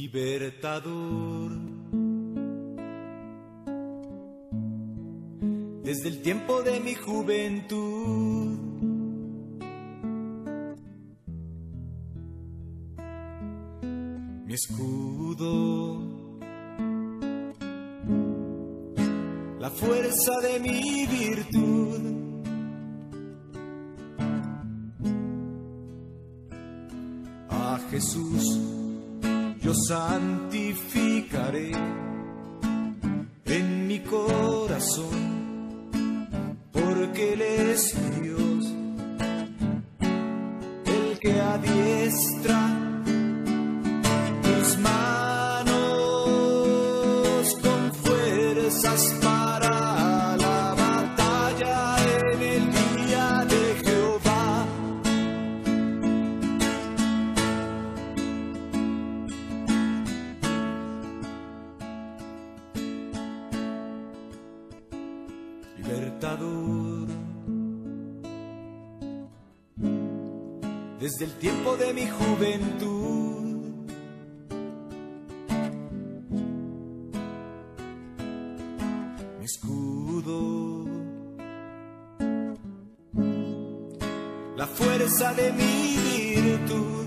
Libertador. Desde el tiempo de mi juventud, mi escudo, la fuerza de mi virtud, a Jesús yo santificaré en mi corazón, porque Él es Dios, el que adiestra mis manos con fuerzas para la batalla en el día de Jehová. Libertador. Desde el tiempo de mi juventud, mi escudo, la fuerza de mi virtud,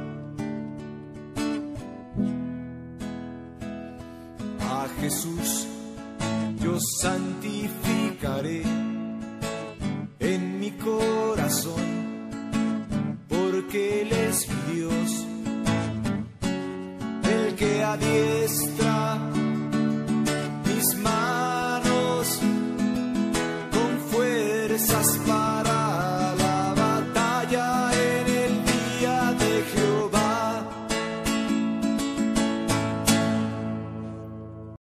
a Jesús yo santificaré en mi corazón, porque Él es mi Dios, el que adiestra